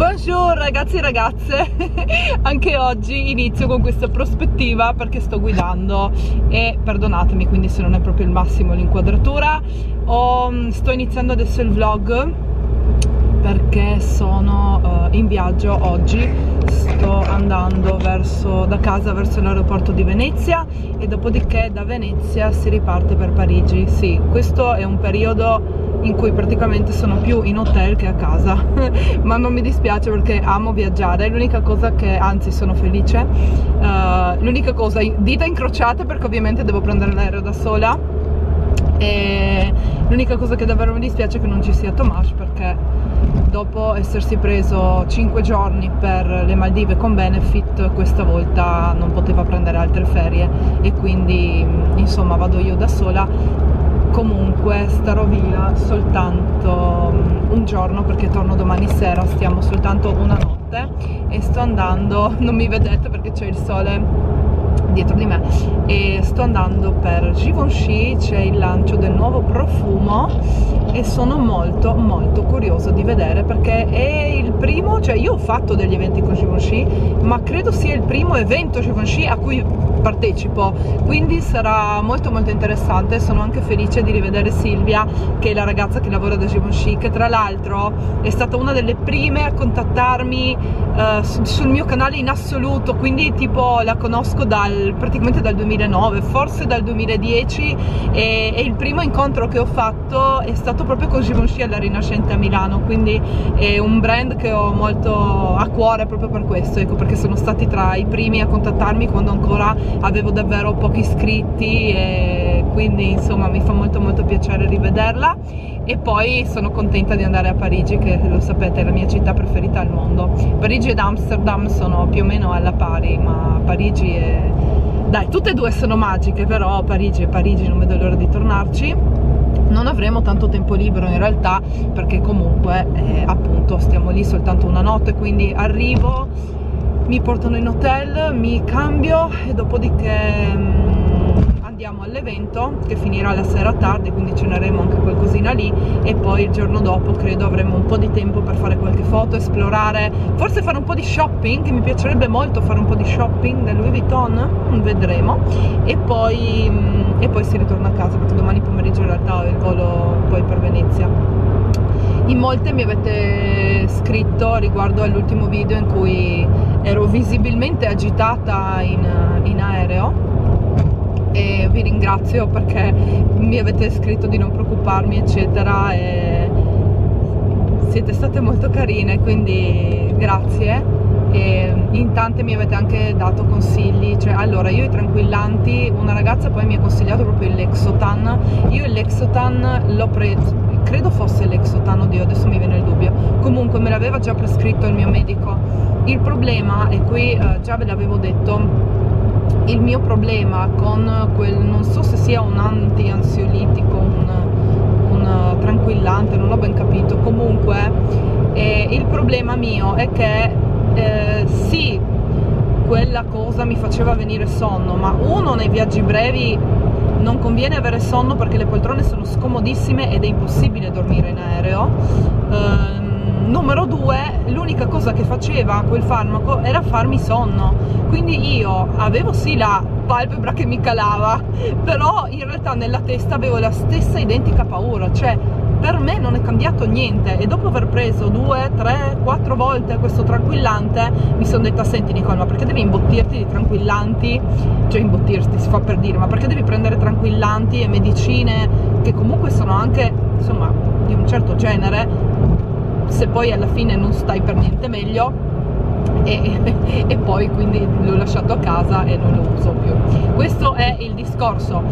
Bonjour ragazzi e ragazze, anche oggi inizio con questa prospettiva perché sto guidando e perdonatemi quindi se non è proprio il massimo l'inquadratura. Sto iniziando adesso il vlog perché sono in viaggio oggi, sto andando da casa verso l'aeroporto di Venezia e dopodiché da Venezia si riparte per Parigi. Sì, questo è un periodo in cui praticamente sono più in hotel che a casa ma non mi dispiace perché amo viaggiare. L'unica cosa che, anzi sono felice, l'unica cosa, dita incrociate perché ovviamente devo prendere l'aereo da sola, e l'unica cosa che davvero mi dispiace è che non ci sia Tomas, perché dopo essersi preso 5 giorni per le Maldive con Benefit, questa volta non poteva prendere altre ferie e quindi insomma vado io da sola. Comunque starò via soltanto un giorno perché torno domani sera, stiamo soltanto una notte e sto andando, non mi vedete perché c'è il sole dietro di me, e sto andando per Givenchy, c'è il lancio del nuovo profumo e sono molto curioso di vedere perché è il primo, cioè io ho fatto degli eventi con Givenchy ma credo sia il primo evento Givenchy a cui partecipo, quindi sarà molto interessante. Sono anche felice di rivedere Silvia, che è la ragazza che lavora da Givenchy, che tra l'altro è stata una delle prime a contattarmi sul mio canale in assoluto, quindi tipo la conosco praticamente dal 2009, forse dal 2010, e il primo incontro che ho fatto è stato proprio con Givenchy alla Rinascente a Milano, quindi è un brand che ho molto a cuore proprio per questo, ecco perché sono stati tra i primi a contattarmi quando ancora avevo davvero pochi iscritti, e quindi insomma mi fa molto piacere rivederla. E poi sono contenta di andare a Parigi, che lo sapete è la mia città preferita al mondo. Parigi ed Amsterdam sono più o meno alla pari, ma Parigi è... dai, tutte e due sono magiche, però Parigi è Parigi, non vedo l'ora di tornarci. Non avremo tanto tempo libero in realtà perché comunque appunto stiamo lì soltanto una notte, quindi arrivo, mi portano in hotel, mi cambio e dopodiché andiamo all'evento che finirà la sera tardi, quindi ceneremo anche qualcosina lì e poi il giorno dopo credo avremo un po' di tempo per fare qualche foto, esplorare, forse fare un po' di shopping, che mi piacerebbe molto fare un po' di shopping del Louis Vuitton, vedremo, e poi si ritorna a casa perché domani pomeriggio in realtà ho il volo poi per Venezia. In molte mi avete scritto riguardo all'ultimo video in cui ero visibilmente agitata in aereo, e vi ringrazio perché mi avete scritto di non preoccuparmi eccetera, e siete state molto carine, quindi grazie. E in tante mi avete anche dato consigli, cioè allora io i tranquillanti, una ragazza poi mi ha consigliato proprio il Lexotan, io il Lexotan l'ho preso, credo fosse l'Lexotan, oddio adesso mi viene il dubbio, comunque me l'aveva già prescritto il mio medico. Il problema, e qui già ve l'avevo detto, il mio problema con quel, non so se sia un anti-ansiolitico, un tranquillante, non ho ben capito, comunque il problema mio è che sì, quella cosa mi faceva venire sonno, ma uno, nei viaggi brevi non conviene avere sonno perché le poltrone sono scomodissime ed è impossibile dormire in aereo. Numero 2, l'unica cosa che faceva quel farmaco era farmi sonno, quindi io avevo sì la palpebra che mi calava, però in realtà nella testa avevo la stessa identica paura, cioè per me non è cambiato niente. E dopo aver preso 2, 3, 4 volte questo tranquillante mi sono detta: senti Nicole, ma perché devi imbottirti di tranquillanti, cioè imbottirti si fa per dire, ma perché devi prendere tranquillanti e medicine che comunque sono anche insomma di un certo genere, se poi alla fine non stai per niente meglio. E poi quindi l'ho lasciato a casa e non lo uso più. Questo è il discorso.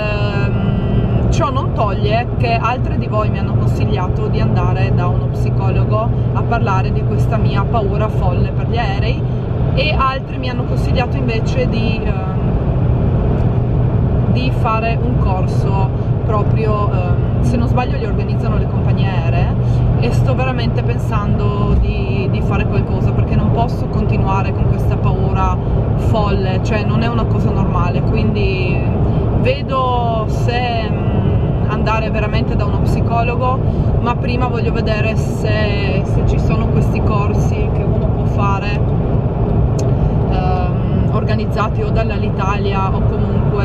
Ciò non toglie che altre di voi mi hanno consigliato di andare da uno psicologo a parlare di questa mia paura folle per gli aerei, e altri mi hanno consigliato invece di fare un corso proprio, se non sbaglio li organizzano le compagnie aeree, e sto veramente pensando di fare qualcosa perché non posso continuare con questa paura folle, cioè non è una cosa normale, quindi vedo se andare veramente da uno psicologo, ma prima voglio vedere se ci sono questi corsi organizzati o dall'Alitalia o comunque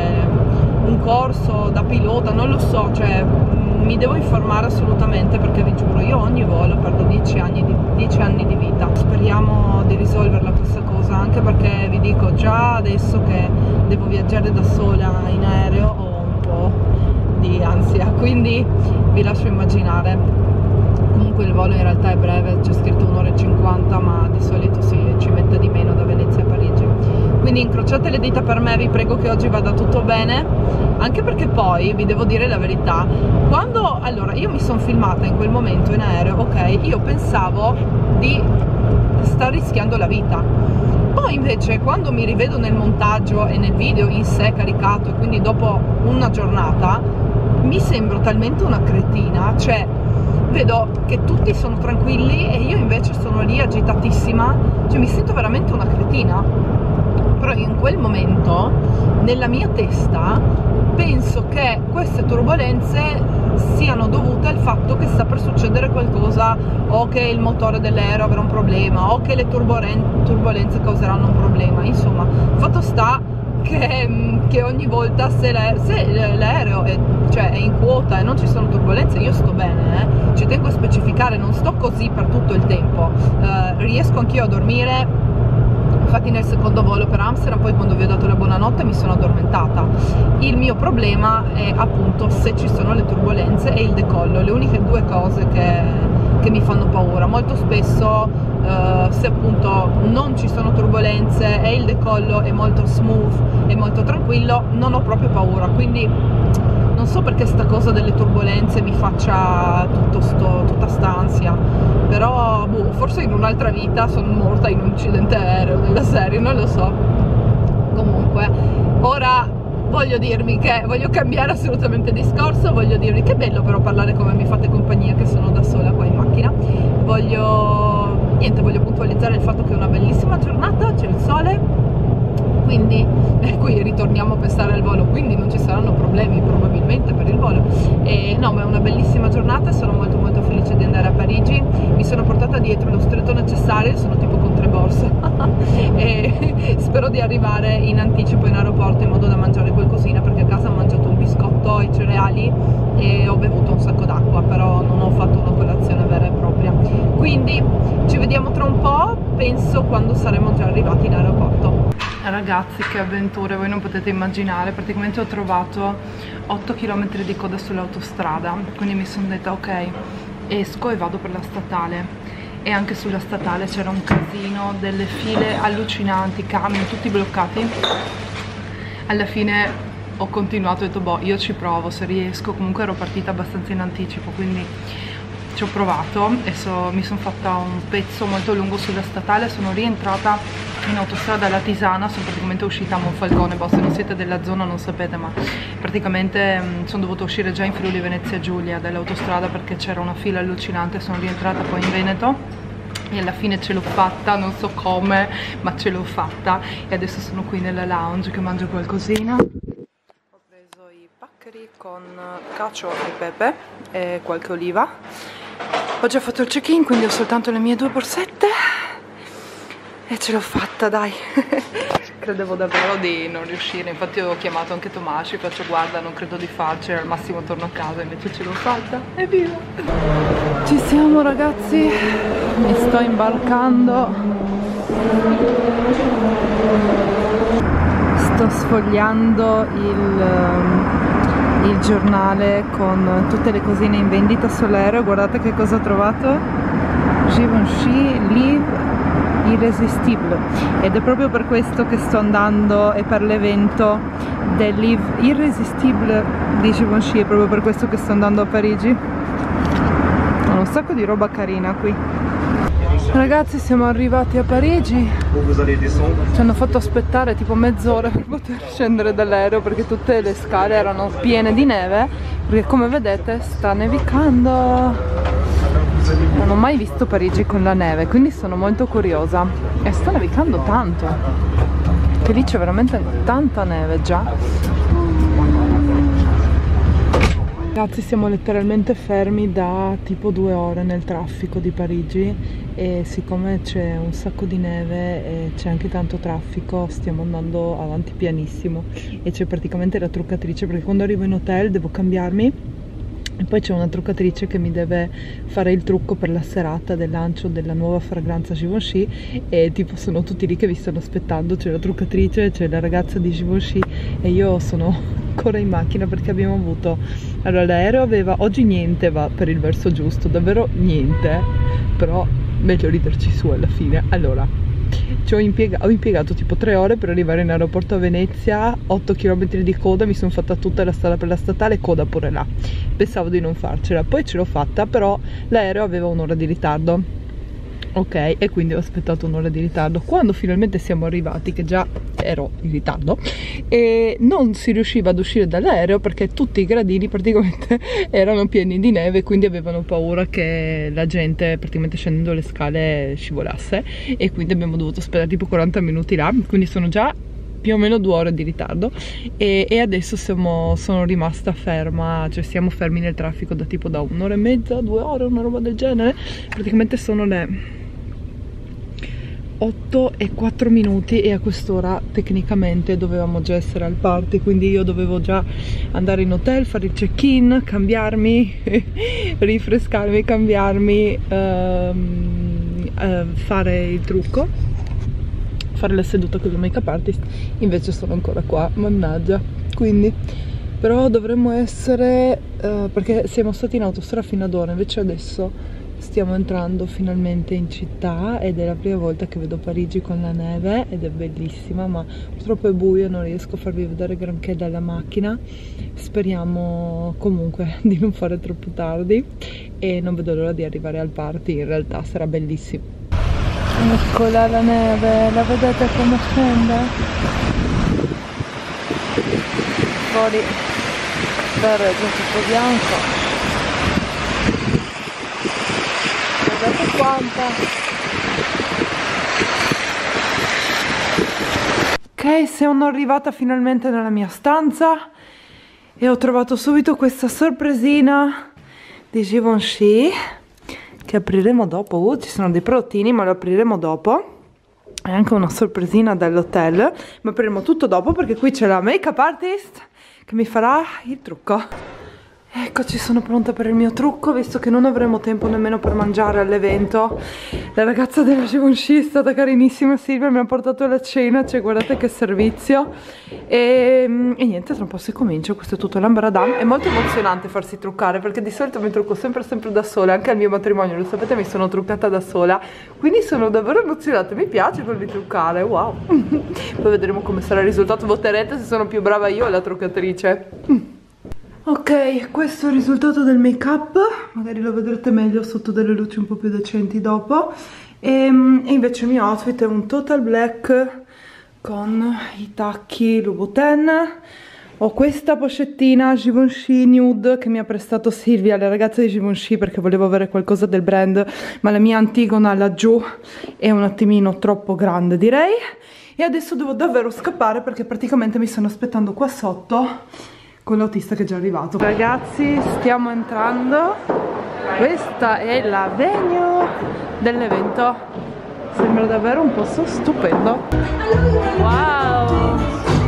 un corso da pilota, non lo so, cioè mi devo informare assolutamente, perché vi giuro, io ogni volo perdo 10 anni di vita. Speriamo di risolverla questa cosa, anche perché vi dico, già adesso che devo viaggiare da sola in aereo ho un po' di ansia, quindi vi lascio immaginare. Comunque il volo in realtà è breve, c'è scritto 1 ora e 50, ma di solito ci mette di meno da Venezia a Parigi. Quindi incrociate le dita per me, vi prego che oggi vada tutto bene, anche perché poi vi devo dire la verità, allora io mi sono filmata in quel momento in aereo, ok, io pensavo di star rischiando la vita, poi invece quando mi rivedo nel montaggio e nel video in sé caricato, e quindi dopo una giornata, mi sembro talmente una cretina, cioè vedo che tutti sono tranquilli e io invece sono lì agitatissima, cioè mi sento veramente una cretina. Però in quel momento, nella mia testa, penso che queste turbolenze siano dovute al fatto che sta per succedere qualcosa, o che il motore dell'aereo avrà un problema, o che le turbolenze causeranno un problema. Insomma, fatto sta che ogni volta se l'aereo è in quota e non ci sono turbolenze, io sto bene, ci tengo a specificare, non sto così per tutto il tempo, riesco anch'io a dormire. Infatti nel secondo volo per Amsterdam, poi quando vi ho dato la buonanotte, mi sono addormentata. Il mio problema è appunto se ci sono le turbolenze e il decollo, le uniche due cose che mi fanno paura. Molto spesso se appunto non ci sono turbolenze e il decollo è molto smooth e molto tranquillo, non ho proprio paura, quindi non so perché sta cosa delle turbolenze mi faccia tutta sta ansia, però boh, forse in un'altra vita sono morta in un incidente aereo della serie, non lo so. Comunque ora voglio cambiare assolutamente discorso, voglio dirvi che bello però parlare come mi fate compagnia, che sono da sola qua in macchina. Voglio puntualizzare il fatto che è una bellissima giornata, c'è il sole, quindi qui ritorniamo a pensare al volo, quindi non ci saranno problemi probabilmente per il volo. No, ma è una bellissima giornata e sono molto molto felice di andare a Parigi. Mi sono portata dietro lo stretto necessario, sono tipo con 3 borse e spero di arrivare in anticipo in aeroporto in modo da mangiare qualcosina, perché a casa ho mangiato un biscotto e cereali e ho bevuto un sacco d'acqua, però non ho fatto una colazione vera e propria. Quindi ci vediamo tra un po', penso quando saremo già arrivati in aeroporto. Ragazzi, che avventure, voi non potete immaginare. Praticamente ho trovato 8 km di coda sull'autostrada, quindi mi sono detta ok, esco e vado per la statale, e anche sulla statale c'era un casino, delle file allucinanti, camion tutti bloccati. Alla fine ho continuato, ho detto boh, io ci provo se riesco. Comunque ero partita abbastanza in anticipo, quindi ci ho provato e mi sono fatta un pezzo molto lungo sulla statale. Sono rientrata in autostrada alla Tisana, sono praticamente uscita a Monfalcone. Boh, se non siete della zona non sapete, ma praticamente sono dovuta uscire già in Friuli Venezia Giulia dall'autostrada perché c'era una fila allucinante. Sono rientrata poi in Veneto e alla fine ce l'ho fatta, non so come, ma ce l'ho fatta, e adesso sono qui nella lounge che mangio qualcosina. Ho preso i paccheri con cacio e pepe e qualche oliva. Ho già fatto il check-in, quindi ho soltanto le mie 2 borsette e ce l'ho fatta, dai. Credevo davvero di non riuscire, infatti ho chiamato anche Tomasci, faccio guarda, non credo di farcela, al massimo torno a casa, invece ce l'ho fatta, evviva! Ci siamo ragazzi, mi sto imbarcando, sto sfogliando il giornale con tutte le cosine in vendita sull'aereo. Guardate che cosa ho trovato: Givenchy Live Irresistible, ed è proprio per questo che sto andando, e per l'evento del Live Irresistible di Givenchy, è proprio per questo che sto andando a Parigi. Ho un sacco di roba carina qui. Ragazzi, siamo arrivati a Parigi, ci hanno fatto aspettare tipo mezz'ora per poter scendere dall'aereo perché tutte le scale erano piene di neve, perché come vedete sta nevicando. Non ho mai visto Parigi con la neve, quindi sono molto curiosa, e sta nevicando tanto, che lì c'è veramente tanta neve già. Ragazzi, siamo letteralmente fermi da tipo 2 ore nel traffico di Parigi e siccome c'è un sacco di neve e c'è anche tanto traffico stiamo andando avanti pianissimo e c'è praticamente la truccatrice, perché quando arrivo in hotel devo cambiarmi e poi c'è una truccatrice che mi deve fare il trucco per la serata del lancio della nuova fragranza Givenchy e tipo sono tutti lì che vi stanno aspettando, c'è la truccatrice, c'è la ragazza di Givenchy e io sono ancora in macchina perché abbiamo avuto, allora l'aereo aveva, oggi niente va per il verso giusto, davvero niente, però meglio riderci su alla fine. Allora ho impiegato tipo 3 ore per arrivare in aeroporto a Venezia, 8 km di coda, mi sono fatta tutta la strada per la statale, coda pure là, pensavo di non farcela, poi ce l'ho fatta, però l'aereo aveva un'ora di ritardo. Ok, e quindi ho aspettato un'ora di ritardo. Quando finalmente siamo arrivati, che già ero in ritardo, e non si riusciva ad uscire dall'aereo perché tutti i gradini praticamente erano pieni di neve, quindi avevano paura che la gente praticamente scendendo le scale scivolasse e quindi abbiamo dovuto aspettare tipo 40 minuti là, quindi sono già più o meno 2 ore di ritardo e adesso sono rimasta ferma, cioè siamo fermi nel traffico da tipo da 1 ora e mezza, 2 ore, una roba del genere. Praticamente sono le 8:04 e a quest'ora tecnicamente dovevamo già essere al party, quindi io dovevo già andare in hotel, fare il check-in, cambiarmi, rinfrescarmi, cambiarmi, fare il trucco, fare la seduta con il make-up artist. Invece sono ancora qua, mannaggia. Quindi però dovremmo essere perché siamo stati in autostrada fino ad ora, invece adesso stiamo entrando finalmente in città ed è la prima volta che vedo Parigi con la neve ed è bellissima, ma purtroppo è buio, non riesco a farvi vedere granché dalla macchina. Speriamo comunque di non fare troppo tardi e non vedo l'ora di arrivare al party, in realtà sarà bellissimo. Eccola la neve, la vedete come scende? Fuori per è già tutto bianco. Guardate quanta. Ok, sono arrivata finalmente nella mia stanza e ho trovato subito questa sorpresina di Givenchy che apriremo dopo. Ci sono dei prodottini ma lo apriremo dopo. È anche una sorpresina dall'hotel, ma apriremo tutto dopo perché qui c'è la make-up artist che mi farà il trucco. Eccoci, sono pronta per il mio trucco, visto che non avremo tempo nemmeno per mangiare all'evento. La ragazza della Givenchy è stata carinissima, Silvia mi ha portato la cena, cioè guardate che servizio. E niente, tra un po' si comincia, questo è tutto l'ambaradam. È molto emozionante farsi truccare, perché di solito mi trucco sempre da sola, anche al mio matrimonio, lo sapete, mi sono truccata da sola. Quindi sono davvero emozionata, mi piace farmi truccare, wow. Poi vedremo come sarà il risultato, voterete se sono più brava io o la truccatrice. Ok, questo è il risultato del make up, magari lo vedrete meglio sotto delle luci un po' più decenti dopo. E invece il mio outfit è un total black con i tacchi Louboutin. Ho questa pochettina Givenchy nude che mi ha prestato Silvia, la ragazza di Givenchy, perché volevo avere qualcosa del brand, ma la mia Antigona laggiù è un attimino troppo grande, direi. E adesso devo davvero scappare perché praticamente mi stanno aspettando qua sotto con l'autista che è già arrivato. Ragazzi, stiamo entrando. Questa è la venue dell'evento. Sembra davvero un posto stupendo. Wow!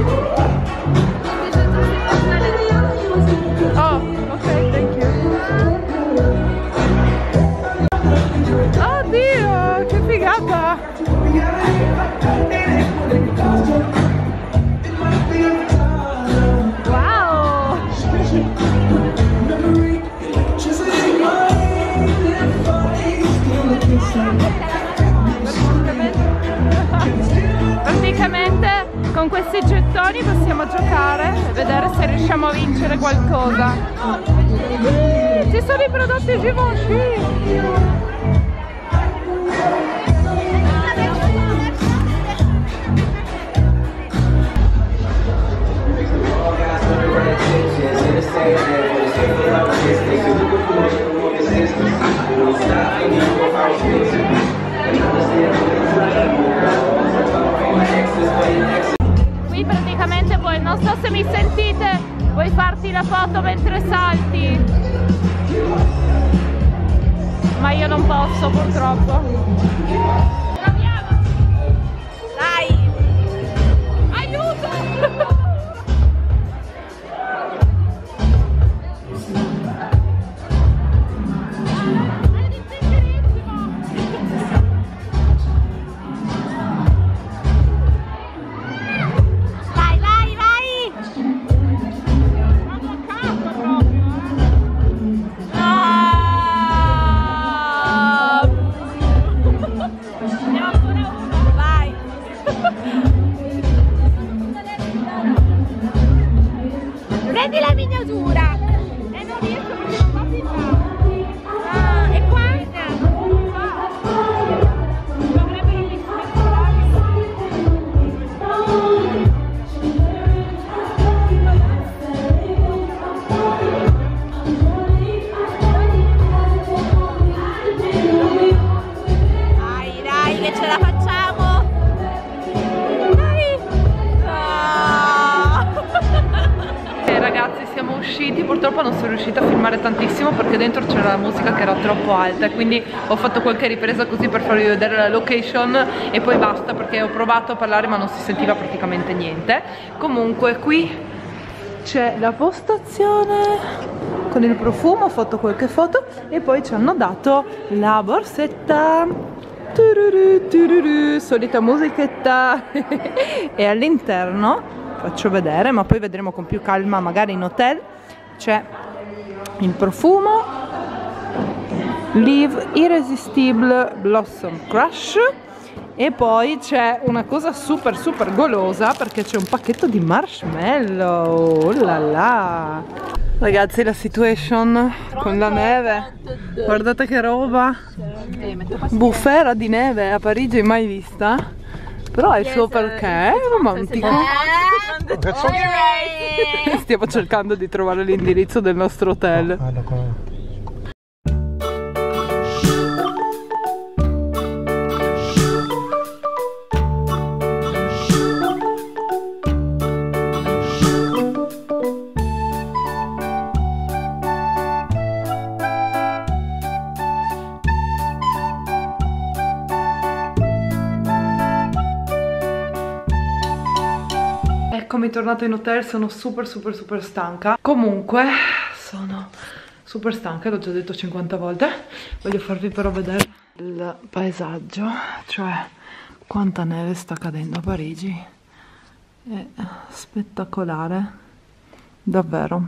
Oh, ok, thank you. Oddio, che figata! Praticamente con questi gettoni possiamo giocare e vedere se riusciamo a vincere qualcosa. Ci sono i prodotti Givenchy! Qui praticamente puoi, non so se mi sentite, puoi farti la foto mentre salti. posso purtroppo. Dai! Aiuto! Prendi la miniatura e non riesco perché non va più in là. Ah, e qua? Dovrebbero dai che ce la facciamo. Dai. Ragazzi, siamo usciti, purtroppo non sono riuscita a filmare tantissimo perché dentro c'era la musica che era troppo alta e quindi ho fatto qualche ripresa così per farvi vedere la location e poi basta, perché ho provato a parlare ma non si sentiva praticamente niente. Comunque qui c'è la postazione con il profumo, ho fatto qualche foto e poi ci hanno dato la borsetta. Tururu, tururu, solita musichetta. E all'interno faccio vedere, ma poi vedremo con più calma magari in hotel. C'è il profumo Live Irresistible Blossom Crush e poi c'è una cosa super super golosa perché c'è un pacchetto di marshmallow. Oh là là. Ragazzi, la situation con la neve, guardate che roba, bufera di neve a Parigi mai vista, però ha il suo perché, è romantico. Stiamo cercando di trovare l'indirizzo del nostro hotel. Eccomi tornata in hotel, sono super stanca. Comunque sono super stanca, l'ho già detto 50 volte. Voglio farvi però vedere il paesaggio, cioè quanta neve sta cadendo a Parigi. È spettacolare, davvero,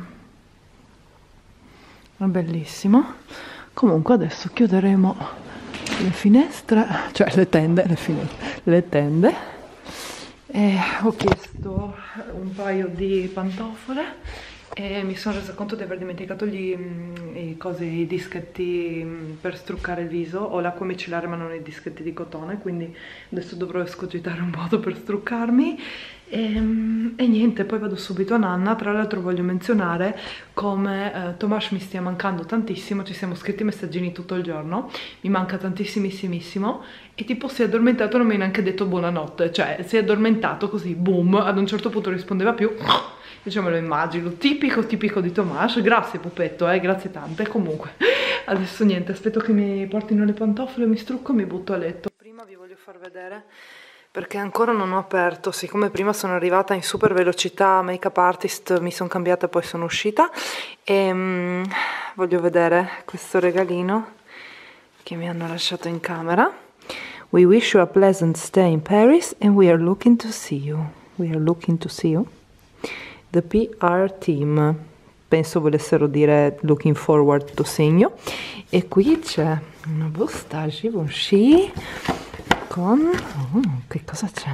è bellissimo. Comunque adesso chiuderemo le finestre, cioè le tende, le tende. E ho chiesto un paio di pantofole e mi sono resa conto di aver dimenticato i dischetti per struccare il viso. Ho l'acqua micellare ma non i dischetti di cotone, quindi adesso dovrò escogitare un modo per struccarmi. E niente, poi vado subito a Nanna. Tra l'altro voglio menzionare come Tomas mi stia mancando tantissimo, ci siamo scritti messaggini tutto il giorno, mi manca tantissimissimo e tipo si è addormentato, non mi ha neanche detto buonanotte, cioè si è addormentato così, boom, ad un certo punto rispondeva più, diciamo, me lo immagino, tipico di Tomas. Grazie pupetto, grazie tante. Comunque adesso niente, aspetto che mi portino le pantofole, mi strucco e mi butto a letto. Prima vi voglio far vedere, perché ancora non ho aperto, siccome prima sono arrivata in super velocità, make up artist, mi sono cambiata e poi sono uscita, e voglio vedere questo regalino che mi hanno lasciato in camera. We wish you a pleasant stay in Paris and we are looking to see you. We are looking to see you. The PR team, penso volessero dire looking forward to seeing you. E qui c'è una busta Givenchy con che cosa c'è?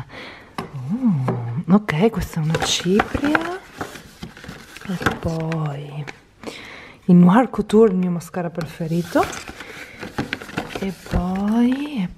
Ok, questa è una cipria e poi il Noir Couture, il mio mascara preferito, e poi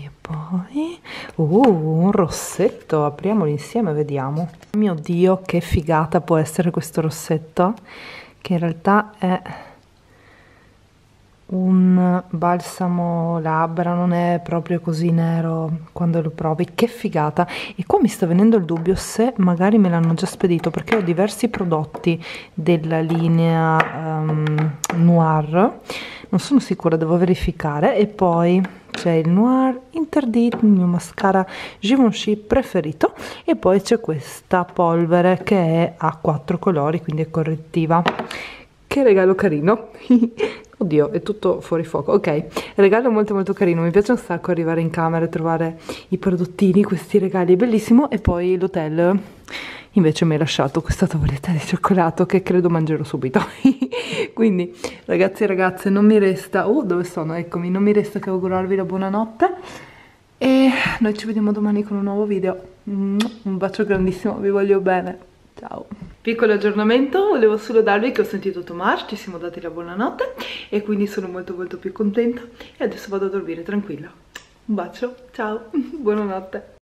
un rossetto. Apriamolo insieme, vediamo. Mio Dio, che figata può essere questo rossetto, che in realtà è un balsamo labbra, non è proprio così nero quando lo provi, che figata. E qua mi sta venendo il dubbio se magari me l'hanno già spedito, perché ho diversi prodotti della linea Noir, non sono sicura, devo verificare. E poi c'è il Noir Interdit, il mio mascara Givenchy preferito, e poi c'è questa polvere che è a 4 colori, quindi è correttiva. Che regalo carino. Oddio, è tutto fuori fuoco. Ok, regalo molto molto carino, mi piace un sacco arrivare in camera e trovare i prodottini, questi regali, è bellissimo. E poi l'hotel invece mi ha lasciato questa tavoletta di cioccolato che credo mangerò subito. Quindi ragazzi e ragazze, non mi resta, dove sono? Eccomi, non mi resta che augurarvi la buonanotte e noi ci vediamo domani con un nuovo video. Un bacio grandissimo, vi voglio bene. Ciao. Piccolo aggiornamento, volevo solo darvi che ho sentito Tomás, ci siamo dati la buonanotte e quindi sono molto molto più contenta e adesso vado a dormire tranquilla. Un bacio, ciao, buonanotte.